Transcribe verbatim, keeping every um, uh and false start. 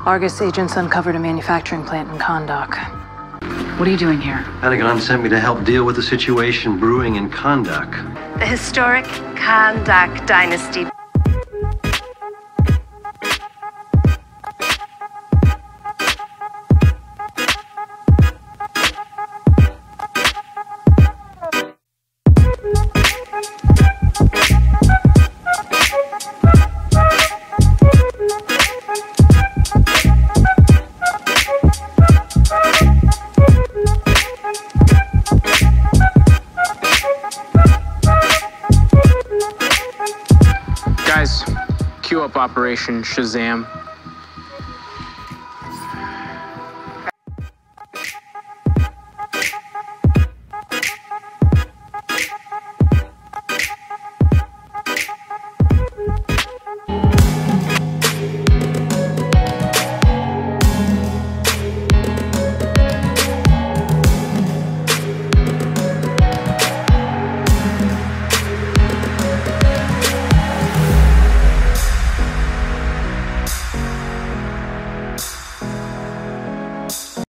Argus agents uncovered a manufacturing plant in Kondak. What are you doing here? Pentagon sent me to help deal with the situation brewing in Kondak. The historic Kondak dynasty. Guys, cue up Operation Shazam.